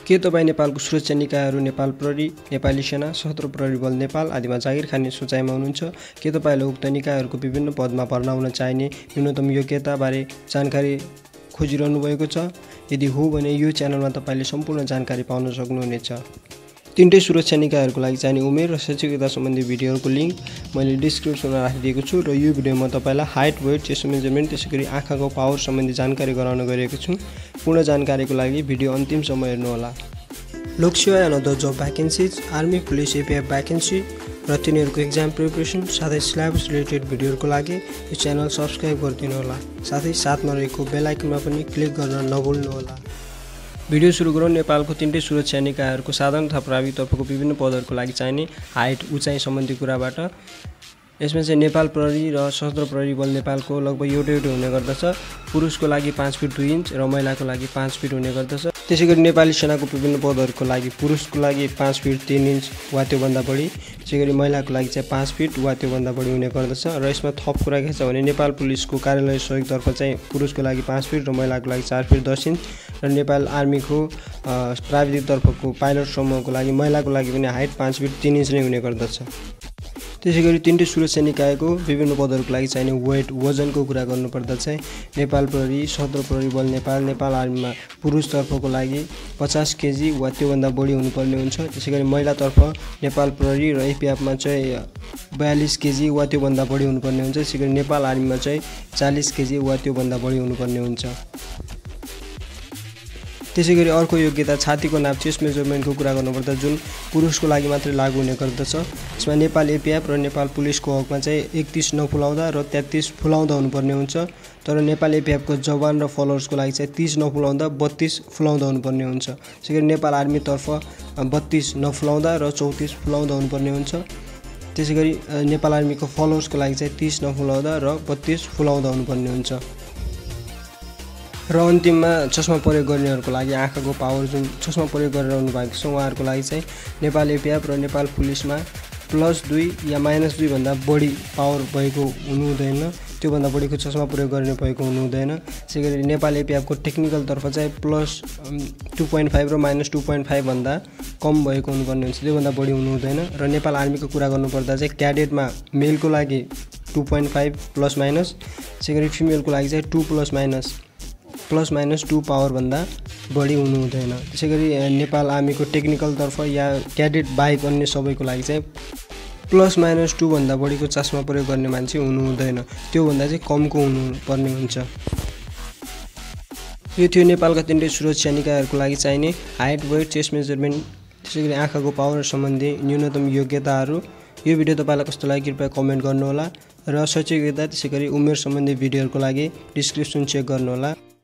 के तपाईँ नेपालको सुरक्षा निकायहरू नेपाल प्रहरी, नेपाली सेना, सशस्त्र प्रहरी बल नेपाल आदिमा जागिर खाने सोचाइमा हुनुहुन्छ? के तपाईँले उक्त निकायहरूको विभिन्न पदमा भर्ना हुन चाहिने न्यूनतम योग्यताबारे जानकारी खोजिरहनु भएको छ? यदि हो भने यो च्यानलमा तपाईँले सम्पूर्ण जानकारी पाउन सक्नुहुनेछ। तीनटै सुरक्षा निकायहरूको लागि चाहिने उमेर र शैक्षिक योग्यता सम्बन्धी भिडियोहरूको लिङ्क मैले डिस्क्रिप्सनमा राखिदिएको छु र यो भिडियोमा तपाईँलाई हाइट, वेट, चेस्ट मेजरमेन्ट त्यसैगरी आँखाको पावर सम्बन्धी जानकारी गराउन गएको छु। पूर्ण जानकारीको लागि भिडियो अन्तिमसम्म हेर्नुहोला। Loksewa and other job vacancies, army, police, APF vacancy र तिनीहरूको एक्जाम प्रिपरेसन साथै सिलेबस रिलेटेड भिडियोहरूको लागि यो च्यानल सब्सक्राइब गरिदिनु होला। साथै साथमा रहेको बेल आइकनमा पनि क्लिक गर्न नभुल्नुहोला। भिडियो सुरु गरौँ। नेपालको तीनटै सुरक्षा निकायहरूको साधारण तथा प्राविधिक तर्फको विभिन्न पदहरूको लागि चाहिने हाइट, उचाइ सम्बन्धी कुराबाट यसमा चाहिँ नेपाल प्रहरी र सशस्त्र प्रहरी बल नेपालको लगभग एउटै हुने गर्दछ। पुरुषको लागि 5 फिट 2 इन्च र महिलाको लागि 5 फिट हुने गर्दछ। त्यसैगरी नेपाली सेनाको विभिन्न पदहरूको लागि पुरुषको लागि 5 फिट 3 इन्च वा त्योभन्दा बढी, त्यसैगरी महिलाको लागि चाहिँ 5 फिट वा त्योभन्दा बढी हुने गर्दछ। र यसमा थप कुरा के छ भने नेपाल पुलिसको कार्यालय सहयोगतर्फ चाहिँ पुरुषको लागि 5 फिट र महिलाको लागि 4 फिट 10 इन्च र नेपाल आर्मीको प्राविधिक तर्फको पाइलट समूहको लागि महिलाको लागि पनि हाइट 5 फिट 3 इन्च नै हुने गर्दछ। त्यसैगरी तीनटै सुरक्षा निकायको विभिन्न पदहरूको लागि चाहिने वेट, वजनको कुरा गर्नुपर्दा चाहिँ नेपाल प्रहरी, सशस्त्र प्रहरी बल नेपाल, नेपाल आर्मीमा पुरुषतर्फको लागि 50 केजी वा त्योभन्दा बढी हुनुपर्ने हुन्छ। त्यसैगरी महिलातर्फ नेपाल प्रहरी र APFमा चाहिँ 42 केजी वा त्योभन्दा बढी हुनुपर्ने हुन्छ। त्यसैगरी नेपाल आर्मीमा चाहिँ 40 केजी वा त्योभन्दा बढी हुनुपर्ने हुन्छ। त्यसैगरी अर्को योग्यता छातीको नाप, चेस्ट मेजरमेन्टको कुरा गर्नुपर्दा जुन पुरुषको लागि मात्रै लागू हुने गर्दछ। यसमा नेपाल APF र नेपाल पुलिसको हकमा चाहिँ 31 नफुलाउँदा र 33 फुलाउँदा हुनुपर्ने हुन्छ। तर नेपाल APFको जवान र फलोअर्सको लागि चाहिँ 30 नफुलाउँदा 32 फुलाउँदा हुनुपर्ने हुन्छ। त्यसैगरी नेपाल आर्मीतर्फ 32 नफुलाउँदा र 34 फुलाउँदा हुनुपर्ने हुन्छ। त्यसैगरी नेपाल आर्मीको फलोअर्सको लागि चाहिँ 30 नफुलाउँदा र 32 फुलाउँदा हुनुपर्ने हुन्छ। र अन्तिममा चस्मा प्रयोग गर्नेहरूको लागि आँखाको पावर जुन चस्मा प्रयोग गरिरहनु भएको छ उहाँहरूको लागि चाहिँ नेपाल APF र नेपाल पुलिसमा +2 या -2 भन्दा बढी पावर भएको हुनु हुँदैन। त्योभन्दा बढीको चस्मा प्रयोग गर्ने भएको हुनु हुँदैन। त्यसैगरी नेपाल APFको टेक्निकल तर्फ चाहिँ +2.5 र -2.5 भन्दा कम भएको हुनुपर्ने हुन्छ, त्योभन्दा बढी हुनु हुँदैन। र नेपाल आर्मीको कुरा गर्नुपर्दा चाहिँ क्याडेटमा मेलको लागि 2.5 +- त्यसैगरी फिमेलको लागि चाहिँ 2 +- पावर भन्दा बढी हुनु हुँदैन। त्यसैगरी नेपाल आर्मीको टेक्निकल तर्फ या क्याडेट बाहेक अन्य सबैको लागि चाहिँ +- भन्दा बढीको चस्मा प्रयोग गर्ने मान्छे हुनु हुँदैन, त्योभन्दा चाहिँ कमको हुनुपर्ने हुन्छ। यो थियो नेपालका तीनटै सुरक्षा निकायहरूको लागि चाहिने हाइट, वेट, चेस्ट मेजरमेन्ट त्यसैगरी आँखाको पावर सम्बन्धी न्यूनतम योग्यताहरू। यो भिडियो तपाईँलाई कस्तो लाग्यो कृपया कमेन्ट गर्नुहोला र शैक्षिक योग्यता त्यसैगरी उमेर सम्बन्धी भिडियोहरूको लागि डिस्क्रिप्सन चेक गर्नुहोला।